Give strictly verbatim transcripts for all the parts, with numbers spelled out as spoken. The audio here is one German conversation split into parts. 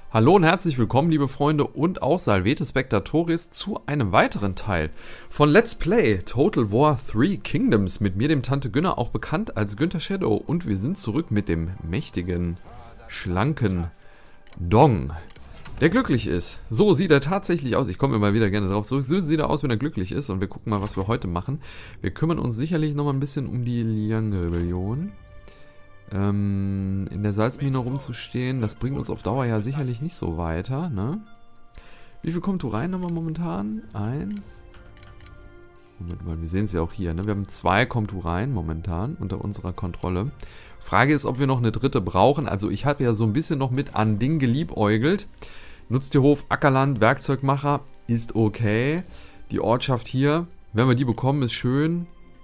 Hallo und herzlich willkommen, liebe Freunde und auch Salvete Spectatoris zu einem weiteren Teil von Let's Play Total War Three Kingdoms mit mir, dem Tante Günner, auch bekannt als Günther Shadow, und wir sind zurück mit dem mächtigen, schlanken Dong, der glücklich ist. So sieht er tatsächlich aus. Ich komme immer wieder gerne drauf. So sieht er aus, wenn er glücklich ist, und wir gucken mal, was wir heute machen. Wir kümmern uns sicherlich noch mal ein bisschen um die Liang-Rebellion. Ähm, in der Salzmine rumzustehen, das bringt uns auf Dauer ja sicherlich nicht so weiter, ne? Wie viel kommt rein haben wir momentan? Eins. Moment mal, wir sehen es ja auch hier, ne? Wir haben zwei Komtureien momentan unter unserer Kontrolle. Frage ist, ob wir noch eine dritte brauchen. Also ich habe ja so ein bisschen noch mit an Ding geliebäugelt. Nutztierhof, Ackerland, Werkzeugmacher ist okay. Die Ortschaft hier, wenn wir die bekommen, ist schön.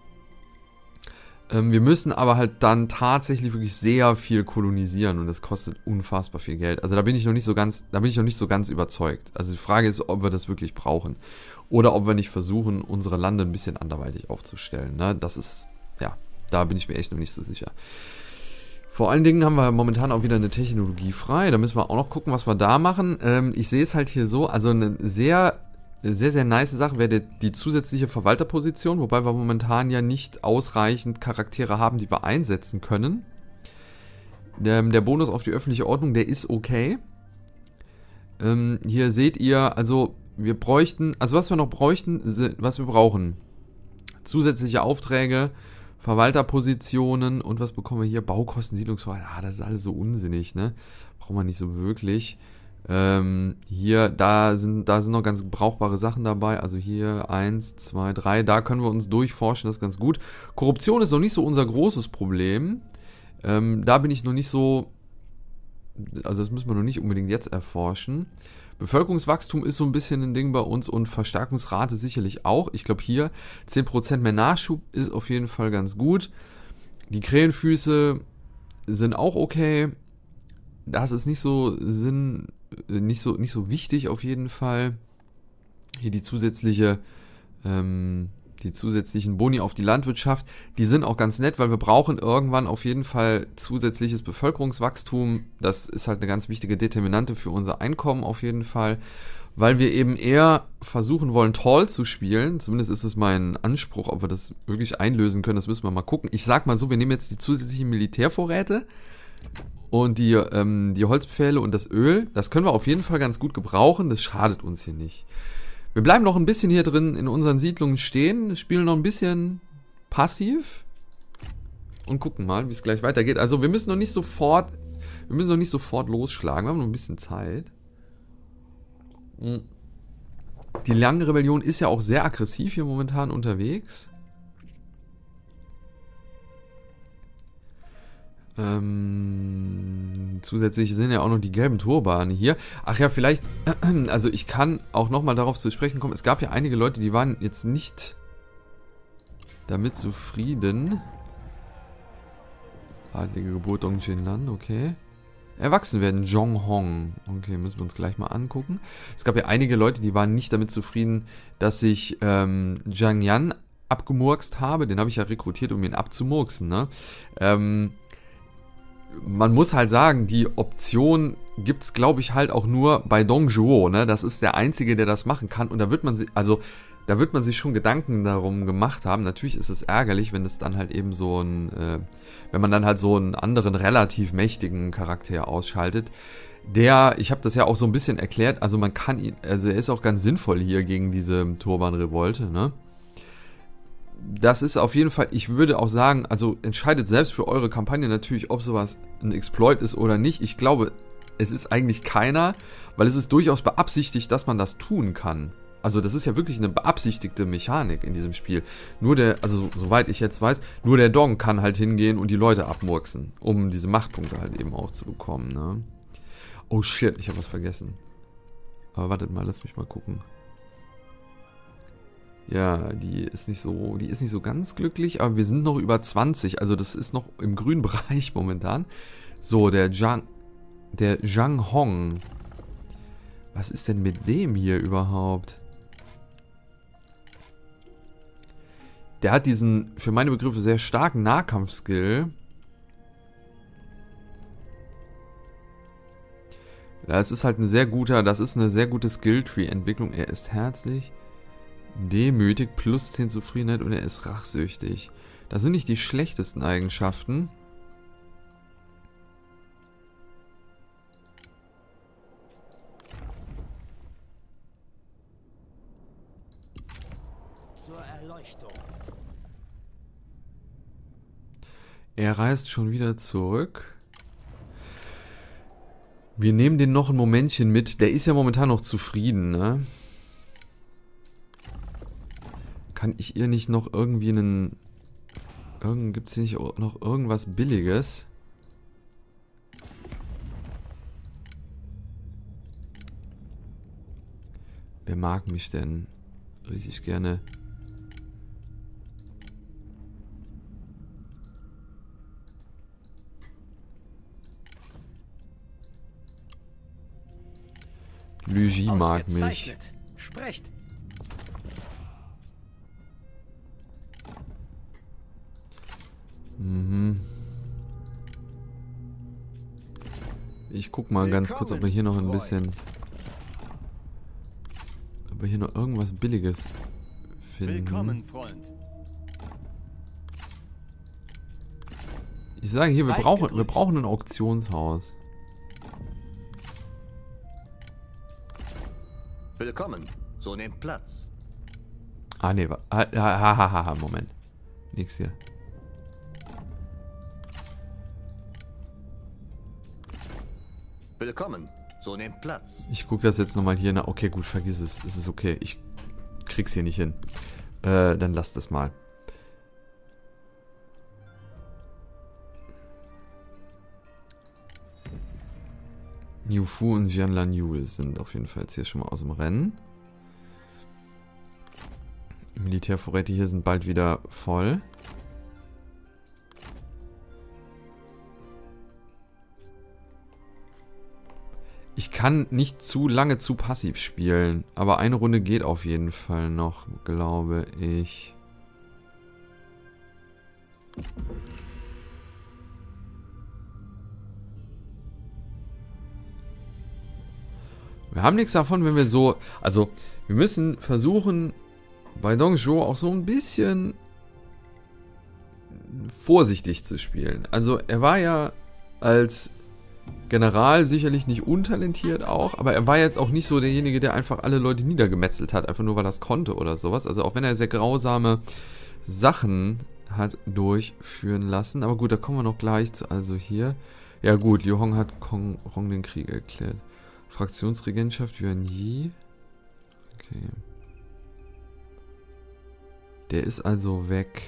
Ähm, wir müssen aber halt dann tatsächlich wirklich sehr viel kolonisieren, und das kostet unfassbar viel Geld. Also da bin ich noch nicht so ganz, da bin ich noch nicht so ganz überzeugt. Also die Frage ist, ob wir das wirklich brauchen oder ob wir nicht versuchen, unsere Lande ein bisschen anderweitig aufzustellen. Ne? Das ist, ja, da bin ich mir echt noch nicht so sicher. Vor allen Dingen haben wir momentan auch wieder eine Technologie frei. Da müssen wir auch noch gucken, was wir da machen. Ähm, ich sehe es halt hier so, also eine sehr Eine sehr, sehr nice Sache wäre die, die zusätzliche Verwalterposition, wobei wir momentan ja nicht ausreichend Charaktere haben, die wir einsetzen können. Der, der Bonus auf die öffentliche Ordnung, der ist okay. Ähm, hier seht ihr, also wir bräuchten, also was wir noch bräuchten, was wir brauchen. Zusätzliche Aufträge, Verwalterpositionen und was bekommen wir hier? Baukosten, Siedlungsverwaltung. Ah, das ist alles so unsinnig, ne? Braucht man nicht so wirklich. Ähm, hier, da sind, da sind noch ganz brauchbare Sachen dabei. Also hier eins, zwei, drei, da können wir uns durchforschen, das ist ganz gut. Korruption ist noch nicht so unser großes Problem. Ähm, da bin ich noch nicht so, also das müssen wir noch nicht unbedingt jetzt erforschen. Bevölkerungswachstum ist so ein bisschen ein Ding bei uns und Verstärkungsrate sicherlich auch. Ich glaube hier zehn Prozent mehr Nachschub ist auf jeden Fall ganz gut. Die Krähenfüße sind auch okay. Das ist nicht so Sinn, nicht so, nicht so wichtig auf jeden Fall. Hier die zusätzliche, ähm, die zusätzlichen Boni auf die Landwirtschaft, die sind auch ganz nett, weil wir brauchen irgendwann auf jeden Fall zusätzliches Bevölkerungswachstum. Das ist halt eine ganz wichtige Determinante für unser Einkommen auf jeden Fall, weil wir eben eher versuchen wollen, Tall zu spielen. Zumindest ist es mein Anspruch. Ob wir das wirklich einlösen können, das müssen wir mal gucken. Ich sag mal so, wir nehmen jetzt die zusätzlichen Militärvorräte und die, ähm, die Holzpfähle und das Öl. Das können wir auf jeden Fall ganz gut gebrauchen. Das schadet uns hier nicht. Wir bleiben noch ein bisschen hier drin in unseren Siedlungen stehen, spielen noch ein bisschen passiv und gucken mal, wie es gleich weitergeht. Also wir müssen noch nicht sofort, wir müssen noch nicht sofort losschlagen. Wir haben noch ein bisschen Zeit. Die Liang-Rebellion ist ja auch sehr aggressiv hier momentan unterwegs. Ähm, zusätzlich sind ja auch noch die gelben Turbane hier. Ach ja, vielleicht, also ich kann auch nochmal darauf zu sprechen kommen. Es gab ja einige Leute, die waren jetzt nicht damit zufrieden. Adlige Geburt Dong Jinlan, okay. Erwachsen werden, Zhong Hong. Okay, müssen wir uns gleich mal angucken. Es gab ja einige Leute, die waren nicht damit zufrieden, dass ich ähm, Zhang Yan abgemurkst habe. Den habe ich ja rekrutiert, um ihn abzumurksen, ne? Ähm... Man muss halt sagen, die Option gibt es, glaube ich, halt auch nur bei Dong Zhuo, ne? Das ist der Einzige, der das machen kann. Und da wird man sich, also, da wird man sich schon Gedanken darum gemacht haben. Natürlich ist es ärgerlich, wenn es dann halt eben so ein, äh, wenn man dann halt so einen anderen relativ mächtigen Charakter ausschaltet. Der, ich habe das ja auch so ein bisschen erklärt, also man kann ihn, also er ist auch ganz sinnvoll hier gegen diese Turban-Revolte, ne? Das ist auf jeden Fall, ich würde auch sagen, also entscheidet selbst für eure Kampagne natürlich, ob sowas ein Exploit ist oder nicht. Ich glaube, es ist eigentlich keiner, weil es ist durchaus beabsichtigt, dass man das tun kann. Also das ist ja wirklich eine beabsichtigte Mechanik in diesem Spiel. Nur der, also soweit ich jetzt weiß, nur der Dong kann halt hingehen und die Leute abmurksen, um diese Machtpunkte halt eben auch zu bekommen, ne? Oh shit, ich habe was vergessen. Aber wartet mal, lass mich mal gucken. Ja, die ist nicht so, die ist nicht so ganz glücklich, aber wir sind noch über zwanzig, also das ist noch im grünen Bereich momentan. So, der Zhang, der Zhang Hong. Was ist denn mit dem hier überhaupt? Der hat diesen, für meine Begriffe, sehr starken Nahkampfskill. Das ist halt ein sehr guter, das ist eine sehr gute Skill-Tree-Entwicklung. Er ist herzlich, demütig, plus zehn Zufriedenheit und er ist rachsüchtig. Das sind nicht die schlechtesten Eigenschaften. Zur Erleuchtung. Er reist schon wieder zurück. Wir nehmen den noch ein Momentchen mit. Der ist ja momentan noch zufrieden, ne? Kann ich ihr nicht noch irgendwie einen... Irgend, gibt es hier nicht noch irgendwas Billiges? Wer mag mich denn? Richtig gerne. Luigi mag mich. Sprecht. Mhm. Ich guck mal ganz kurz, ob wir hier noch ein bisschen... Ob wir hier noch irgendwas Billiges finden. Willkommen, Freund. Ich sage hier, wir brauchen, wir brauchen ein Auktionshaus. Willkommen, so nehmt Platz. Ah, ne, ha, ha, ha, ha, Moment. Nix hier. Willkommen, so nehmt Platz. Ich gucke das jetzt nochmal hier nach. Okay, gut, vergiss es. Es ist okay. Ich krieg's hier nicht hin. Äh, dann lass das mal. Niu Fu und Jian Lan Yu sind auf jeden Fall jetzt hier schon mal aus dem Rennen. Die Militärvorräte hier sind bald wieder voll. Ich kann nicht zu lange zu passiv spielen, aber eine Runde geht auf jeden Fall noch, glaube ich. Wir haben nichts davon, wenn wir so... Also, wir müssen versuchen, bei Dong Zhuo auch so ein bisschen vorsichtig zu spielen. Also, er war ja als General sicherlich nicht untalentiert auch, aber er war jetzt auch nicht so derjenige, der einfach alle Leute niedergemetzelt hat, einfach nur weil er es konnte oder sowas. Also, auch wenn er sehr grausame Sachen hat durchführen lassen. Aber gut, da kommen wir noch gleich zu. Also hier... Ja gut, Liu Hong hat Kong Rong den Krieg erklärt. Fraktionsregentschaft Yuan Yi. Okay. Der ist also weg.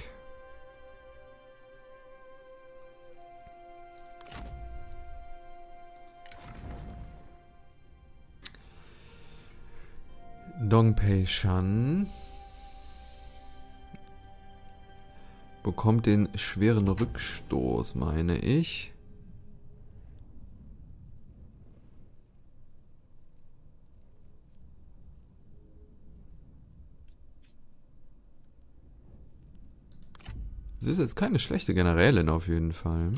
Dong Pei Shan bekommt den schweren Rückstoß, meine ich. Sie ist jetzt keine schlechte Generälin auf jeden Fall.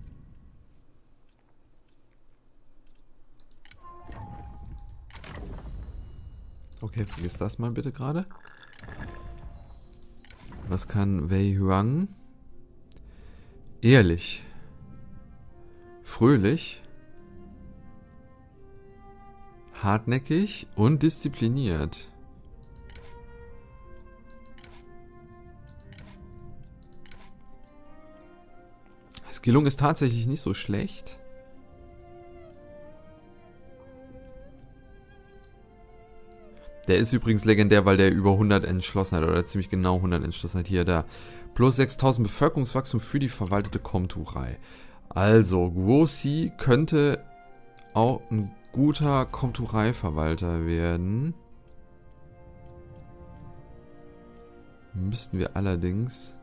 Okay, vergiss das mal bitte gerade. Was kann Wei Huang? Ehrlich. Fröhlich. Hartnäckig und diszipliniert. Skillung ist tatsächlich nicht so schlecht. Der ist übrigens legendär, weil der über hundert Entschlossenheit oder ziemlich genau hundert Entschlossenheit hier da. Plus sechstausend Bevölkerungswachstum für die verwaltete Komturei. Also, Guoxi könnte auch ein guter Komturei-Verwalter werden. Müssten wir allerdings...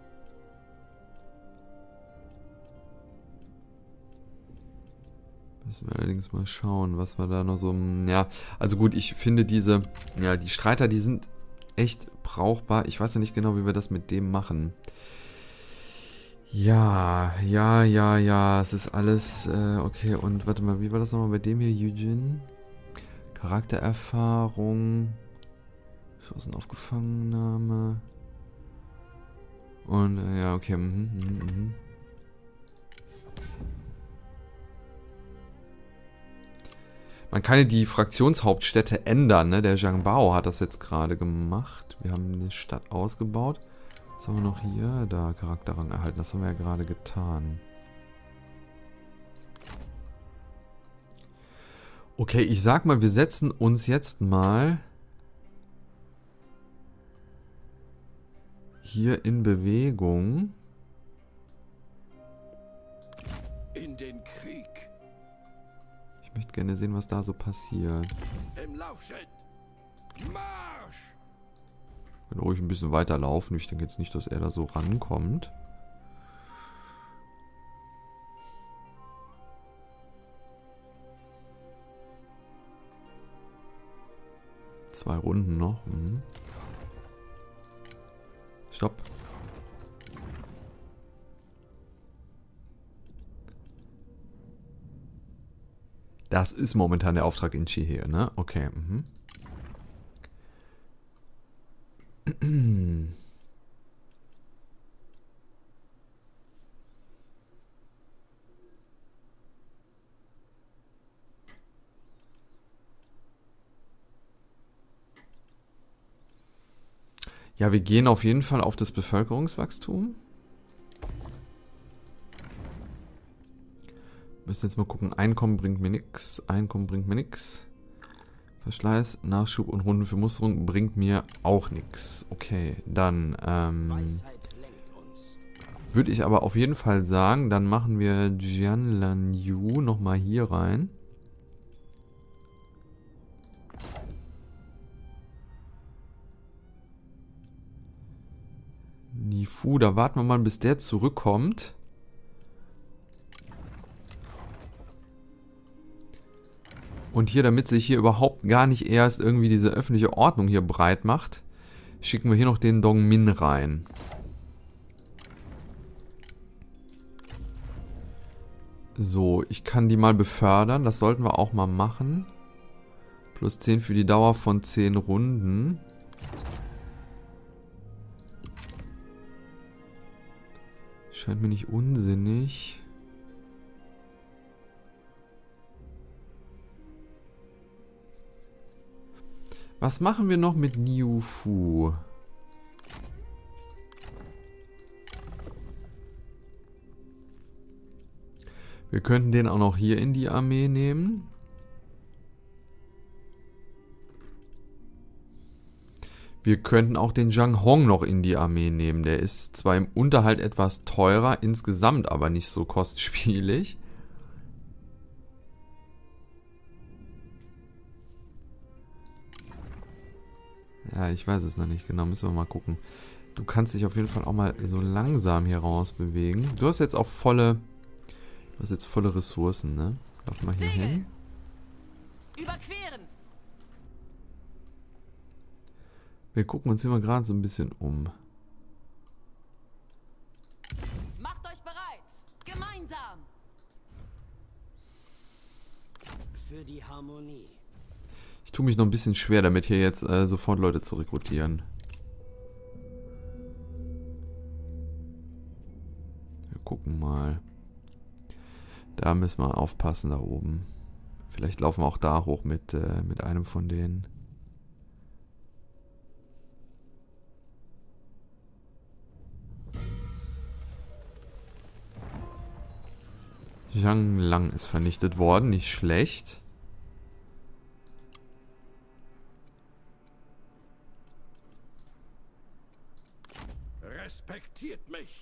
Müssen wir allerdings mal schauen, was wir da noch so... Ja, also gut, ich finde diese... Ja, die Streiter, die sind echt brauchbar. Ich weiß ja nicht genau, wie wir das mit dem machen. Ja, ja, ja, ja. Es ist alles... Äh, okay, und warte mal, wie war das nochmal bei dem hier? Eugene? Charaktererfahrung. Chancen auf Gefangennahme. Und, äh, ja, okay. Mhm, mhm, mhm. Man kann ja die Fraktionshauptstädte ändern, ne? Der Zhang Bao hat das jetzt gerade gemacht. Wir haben eine Stadt ausgebaut. Was haben wir noch hier? Da, Charakterrang erhalten. Das haben wir ja gerade getan. Okay, ich sag mal, wir setzen uns jetzt mal hier in Bewegung. In den Krieg. Ich möchte gerne sehen, was da so passiert. Im Laufschritt. Marsch! Ich kann ruhig ein bisschen weiter laufen. Ich denke jetzt nicht, dass er da so rankommt. Zwei Runden noch. Mhm. Stopp. Das ist momentan der Auftrag in Chihir, ne? Okay. Mhm. Ja, wir gehen auf jeden Fall auf das Bevölkerungswachstum. Müssen jetzt mal gucken. Einkommen bringt mir nichts. Einkommen bringt mir nichts. Verschleiß, Nachschub und Runden für Musterung bringt mir auch nichts. Okay, dann ähm, würde ich aber auf jeden Fall sagen, dann machen wir Jianlanyu nochmal hier rein. Nifu, da warten wir mal, bis der zurückkommt. Und hier, damit sich hier überhaupt gar nicht erst irgendwie diese öffentliche Ordnung hier breit macht, schicken wir hier noch den Dongmin rein. So, ich kann die mal befördern. Das sollten wir auch mal machen. Plus zehn für die Dauer von zehn Runden. Scheint mir nicht unsinnig. Was machen wir noch mit Niu Fu? Wir könnten den auch noch hier in die Armee nehmen. Wir könnten auch den Zhang Hong noch in die Armee nehmen. Der ist zwar im Unterhalt etwas teurer, insgesamt aber nicht so kostspielig. Ja, ich weiß es noch nicht genau. Müssen wir mal gucken. Du kannst dich auf jeden Fall auch mal so langsam hier raus bewegen. Du hast jetzt auch volle... Du hast jetzt volle Ressourcen, ne? Lauf mal hier hin. Überqueren. Wir gucken uns hier mal gerade so ein bisschen um. Macht euch bereit. Gemeinsam. Für die Harmonie. Ich tue mich noch ein bisschen schwer, damit hier jetzt äh, sofort Leute zu rekrutieren. Wir gucken mal. Da müssen wir aufpassen, da oben. Vielleicht laufen wir auch da hoch mit, äh, mit einem von denen. Zhang Lang ist vernichtet worden, nicht schlecht. Respektiert mich.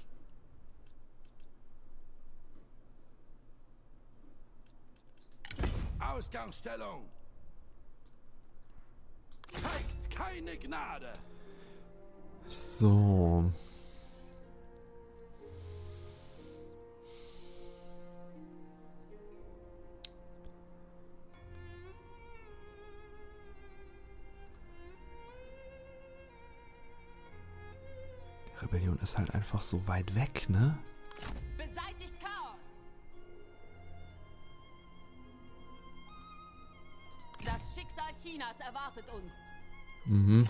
Ausgangsstellung. Zeigt keine Gnade. So. Die Rebellion ist halt einfach so weit weg, ne? Das Schicksal Chinas erwartet uns. Mhm.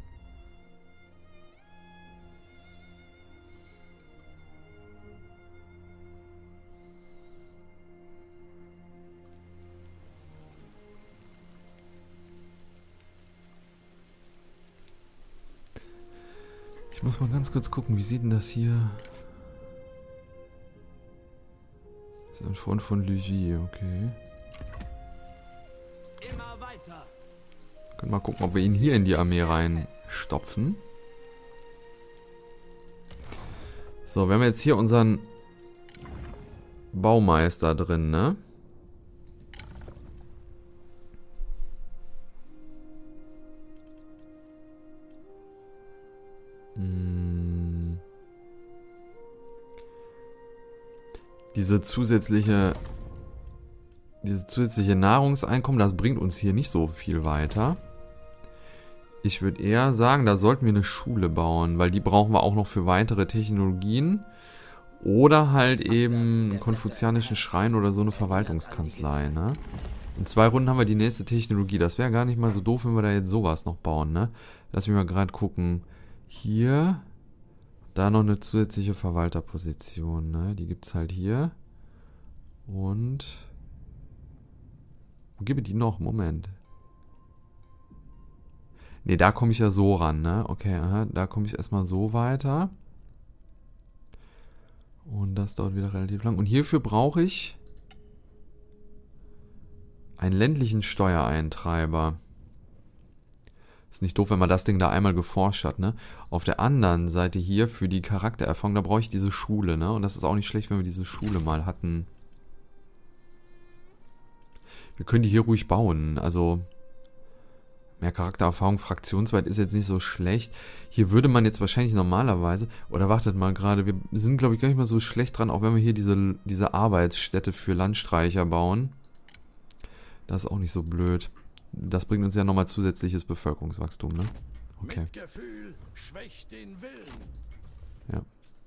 Ich muss mal ganz kurz gucken, wie sieht denn das hier? Das ist ein Freund von Luigi, okay. Immer weiter. Können mal gucken, ob wir ihn hier in die Armee reinstopfen. So, wir haben jetzt hier unseren Baumeister drin, ne? Hm. Diese zusätzliche Diese zusätzliche Nahrungseinkommen, das bringt uns hier nicht so viel weiter. Ich würde eher sagen, da sollten wir eine Schule bauen, weil die brauchen wir auch noch für weitere Technologien. Oder halt eben einen konfuzianischen Schrein oder so eine Verwaltungskanzlei, ne? In zwei Runden haben wir die nächste Technologie. Das wäre gar nicht mal so doof, wenn wir da jetzt sowas noch bauen, ne? Lass mich mal gerade gucken. Hier, da noch eine zusätzliche Verwalterposition, ne? Die gibt es halt hier. Und... Wo gebe die noch? Moment. Ne, da komme ich ja so ran, ne? Okay, aha, da komme ich erstmal so weiter. Und das dauert wieder relativ lang. Und hierfür brauche ich einen ländlichen Steuereintreiber. Ist nicht doof, wenn man das Ding da einmal geforscht hat, ne? Auf der anderen Seite hier für die Charaktererfahrung, da brauche ich diese Schule, ne? Und das ist auch nicht schlecht, wenn wir diese Schule mal hatten. Wir können die hier ruhig bauen, also mehr Charaktererfahrung fraktionsweit ist jetzt nicht so schlecht. Hier würde man jetzt wahrscheinlich normalerweise, oder wartet mal gerade, wir sind glaube ich gar nicht mal so schlecht dran, auch wenn wir hier diese, diese Arbeitsstätte für Landstreicher bauen. Das ist auch nicht so blöd. Das bringt uns ja nochmal zusätzliches Bevölkerungswachstum, ne? Okay. Mitgefühl schwächt den Willen. Ja.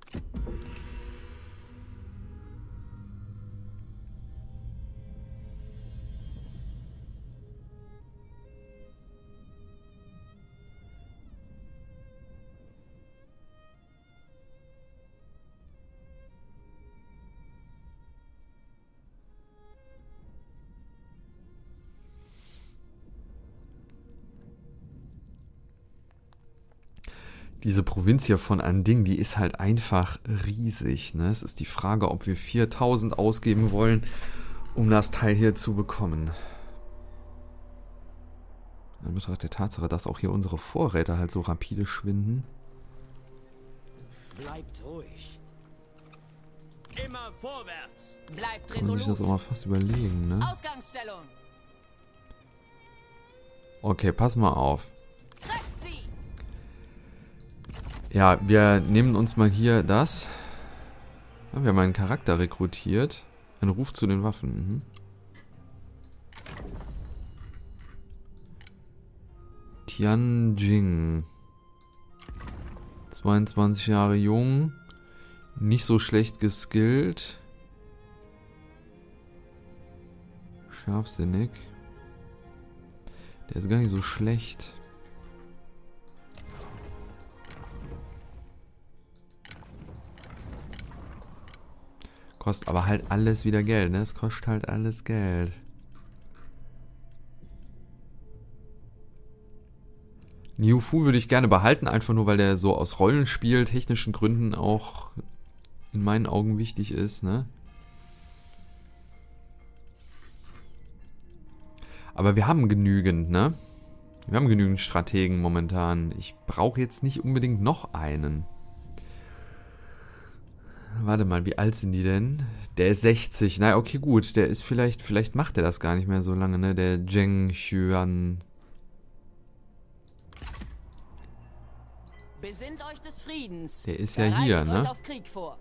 Diese Provinz hier von Anding, die ist halt einfach riesig, ne? Es ist die Frage, ob wir viertausend ausgeben wollen, um das Teil hier zu bekommen. In Betracht der Tatsache, dass auch hier unsere Vorräte halt so rapide schwinden. Bleibt ruhig. Immer vorwärts. Bleibt Kann man sich das auch mal fast überlegen, ne? Ausgangsstellung. Okay, pass mal auf. Trefft sie. Ja, wir nehmen uns mal hier das. Ja, wir haben einen Charakter rekrutiert. Ein Ruf zu den Waffen. Mhm. Tianjing. zweiundzwanzig Jahre jung. Nicht so schlecht geskillt. Scharfsinnig. Der ist gar nicht so schlecht. Kostet aber halt alles wieder Geld, ne? Es kostet halt alles Geld. Niu Fu würde ich gerne behalten, einfach nur, weil der so aus Rollenspiel, technischen Gründen auch in meinen Augen wichtig ist, ne? Aber wir haben genügend, ne? Wir haben genügend Strategen momentan. Ich brauche jetzt nicht unbedingt noch einen. Warte mal, wie alt sind die denn? Der ist sechzig. Na, okay, gut. Der ist vielleicht, vielleicht macht er das gar nicht mehr so lange, ne? Der Zheng Xuan. Besinnt euch des Friedens. Der ist ja hier, Bereitet euch ne? auf Krieg vor.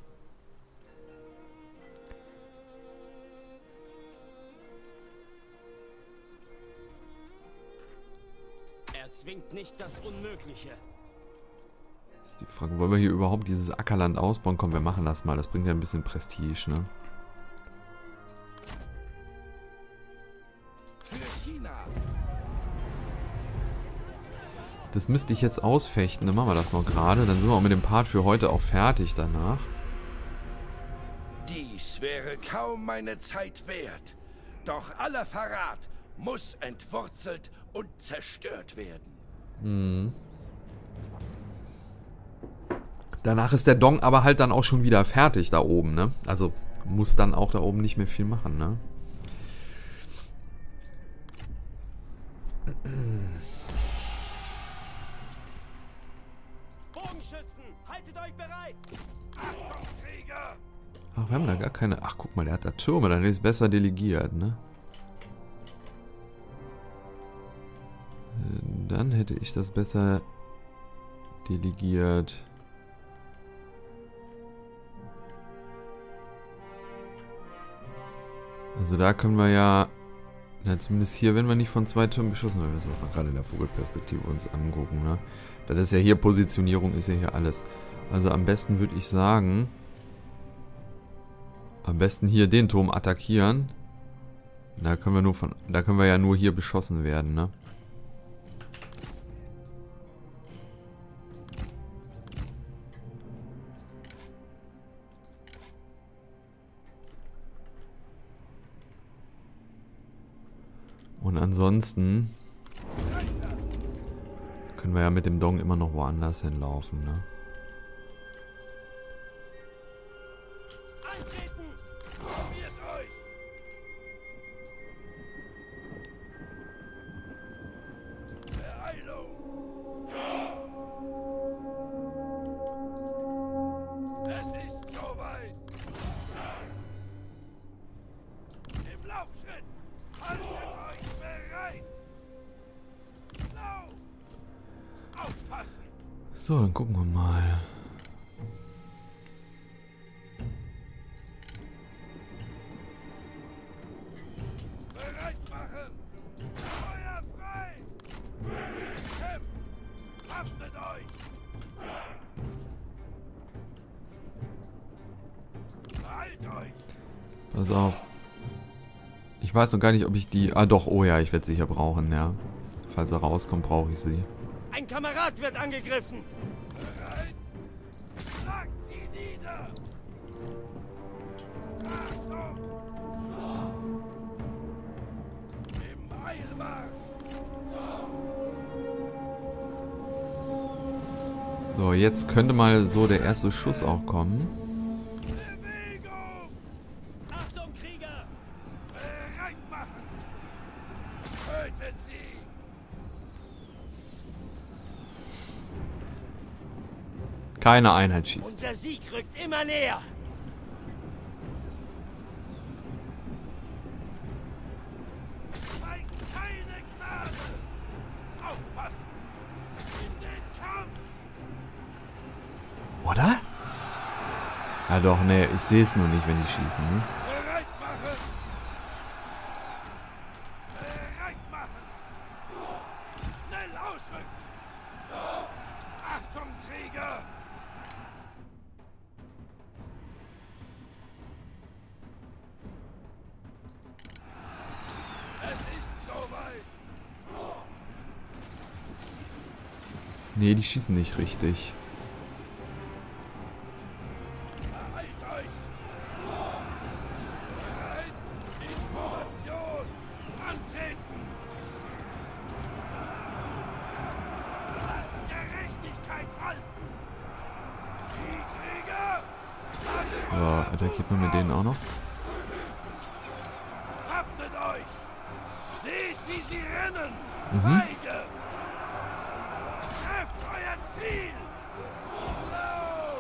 Er zwingt nicht das Unmögliche. Ist die Frage, wollen wir hier überhaupt dieses Ackerland ausbauen? Komm, wir machen das mal. Das bringt ja ein bisschen Prestige, ne? Für China. Das müsste ich jetzt ausfechten. Dann machen wir das noch gerade. Dann sind wir auch mit dem Part für heute auch fertig danach. Dies wäre kaum meine Zeit wert. Doch aller Verrat muss entwurzelt und zerstört werden. Hm. Danach ist der Dong aber halt dann auch schon wieder fertig da oben, ne? Also muss dann auch da oben nicht mehr viel machen, ne? Bogenschützen, haltet euch bereit! Achtung, Krieger! Ach, wir haben da gar keine... Ach, guck mal, der hat da Türme, dann ist es besser delegiert, ne? Dann hätte ich das besser delegiert. Also da können wir ja... Na, zumindest hier, wenn wir nicht von zwei Türmen beschossen werden, wir müssen auch gerade in der Vogelperspektive uns angucken, ne? Das ist ja hier Positionierung, ist ja hier alles. Also am besten würde ich sagen... Am besten hier den Turm attackieren. Da können wir nur von... Da können wir ja nur hier beschossen werden, ne? Und ansonsten können wir ja mit dem Dong immer noch woanders hinlaufen, ne? Antreten! Formiert euch! Beeilung! Es ist soweit! Im Laufschritt! Haltet euch bereit! Lauf! Aufpassen! So, dann gucken wir mal. Bereit machen! Feuer frei! Kämpft! Waffnet euch! Beeilt euch! Pass auf. Ich weiß noch gar nicht, ob ich die... Ah doch, oh ja, ich werde sicher brauchen, ja. Falls er rauskommt, brauche ich sie. Ein Kamerad wird angegriffen! Bereit? Schlagt sie nieder! Achtung! Im Eilmarsch! So, jetzt könnte mal so der erste Schuss auch kommen. Bewegung! Achtung, Krieger! Bereit machen! Tötet sie! Keine Einheit schießt. Unser Sieg rückt immer näher! Zeigt keine Gnade! Aufpassen! In den Kampf! Oder? Ja doch, nee, ich sehe es nur nicht, wenn die schießen, ne? Bereit machen! Bereit machen! Schnell ausrücken! Achtung, Krieger! Es ist soweit! Nee, die schießen nicht richtig. Beeilt euch! Bereit! Information! Antreten! Lasst Gerechtigkeit walten! Sie, Krieger! Lasst So, attackiert man mit denen auch noch? Wappnet euch! Seht, wie sie rennen! Mhm. Feige! Trefft euer Ziel! Lauf!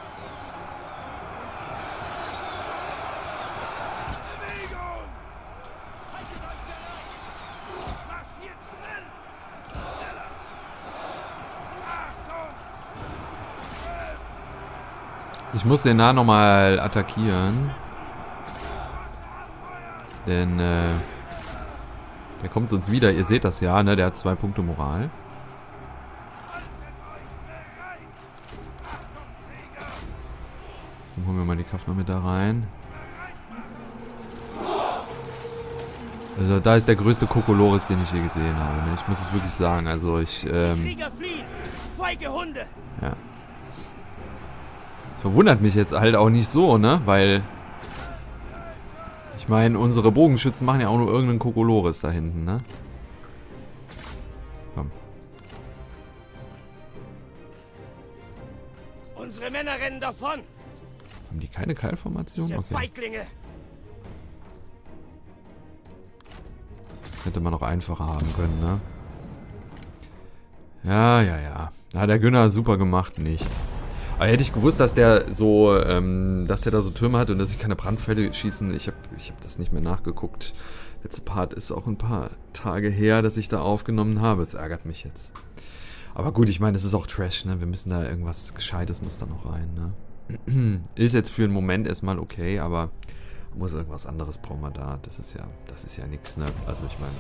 Bewegung! Haltet euch bereit! Marschiert schnell! Schneller! Achtung! Kämpft! Ich muss den nah nochmal attackieren. Denn, äh, der kommt sonst wieder. Ihr seht das ja, ne? Der hat zwei Punkte Moral. Dann holen wir mal die Kraft noch mit da rein. Also da ist der größte Kokolores, den ich je gesehen habe. Ne? Ich muss es wirklich sagen. Also ich, ähm... Krieger fliehen! Feige Hunde! Ja. Das verwundert mich jetzt halt auch nicht so, ne? Weil... Ich meine, unsere Bogenschützen machen ja auch nur irgendeinen Kokolores da hinten, ne? Komm. Unsere Männer rennen davon! Haben die keine Keilformation? Diese Okay. Feiglinge! Hätte man noch einfacher haben können, ne? Ja, ja, ja. Na, der Günner super gemacht, nicht. Aber hätte ich gewusst, dass der so, ähm, dass der da so Türme hat und dass ich keine Brandpfeile schießen, ich habe ich hab das nicht mehr nachgeguckt. Letzte Part ist auch ein paar Tage her, dass ich da aufgenommen habe. Es ärgert mich jetzt. Aber gut, ich meine, das ist auch Trash, ne? Wir müssen da irgendwas Gescheites muss da noch rein, ne? Ist jetzt für einen Moment erstmal okay, aber muss irgendwas anderes brauchen wir da. Das ist ja, das ist ja nichts, ne? Also ich meine.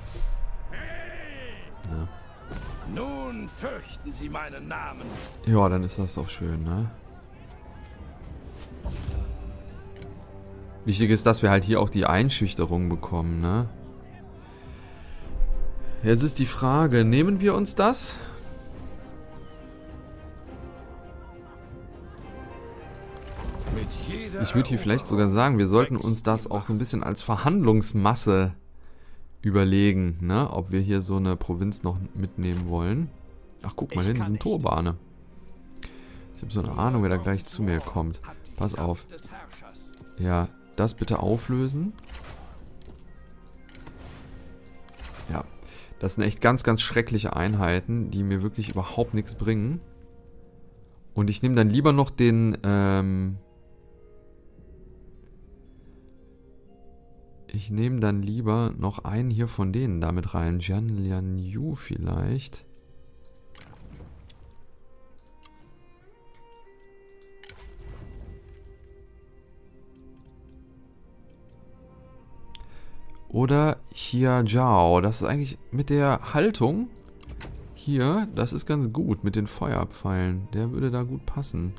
Ne? Nun fürchten Sie meinen Namen. Ja, dann ist das auch schön, ne? Wichtig ist, dass wir halt hier auch die Einschüchterung bekommen, ne? Jetzt ist die Frage, nehmen wir uns das? Mit jeder Ich würde hier vielleicht sogar sagen, wir sollten uns das auch so ein bisschen als Verhandlungsmasse überlegen, ne? Ob wir hier so eine Provinz noch mitnehmen wollen. Ach, guck mal, hinten sind Turbane. Ich habe so eine Ahnung, wer da gleich zu mir kommt. Pass auf. Ja, das bitte auflösen. Ja, das sind echt ganz, ganz schreckliche Einheiten, die mir wirklich überhaupt nichts bringen. Und ich nehme dann lieber noch den, ähm... Ich nehme dann lieber noch einen hier von denen damit rein. Jian Lian Yu vielleicht. Oder Xia Zhao. Das ist eigentlich mit der Haltung hier, das ist ganz gut mit den Feuerpfeilen. Der würde da gut passen.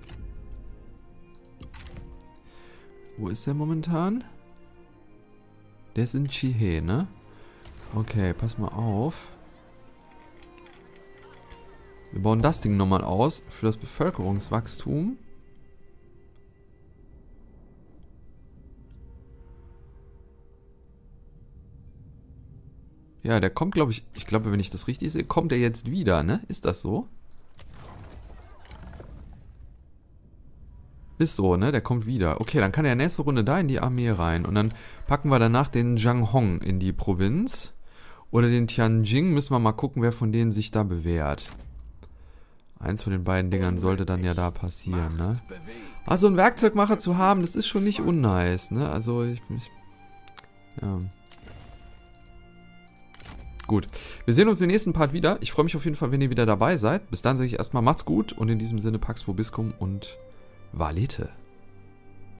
Wo ist der momentan? Der ist in Chihe, ne? Okay, pass mal auf. Wir bauen das Ding nochmal aus für das Bevölkerungswachstum. Ja, der kommt, glaube ich, ich glaube, wenn ich das richtig sehe, kommt er jetzt wieder, ne? Ist das so? Ist so, ne? Der kommt wieder. Okay, dann kann er nächste Runde da in die Armee rein. Und dann packen wir danach den Zhang Hong in die Provinz. Oder den Tianjing. Müssen wir mal gucken, wer von denen sich da bewährt. Eins von den beiden Dingern sollte dann ja da passieren, ne? Also einen Werkzeugmacher zu haben, das ist schon nicht unnice, ne? Also ich... ich ja... Gut, wir sehen uns im nächsten Part wieder. Ich freue mich auf jeden Fall, wenn ihr wieder dabei seid. Bis dann sage ich erstmal, macht's gut und in diesem Sinne Pax Vobiscum und Valete.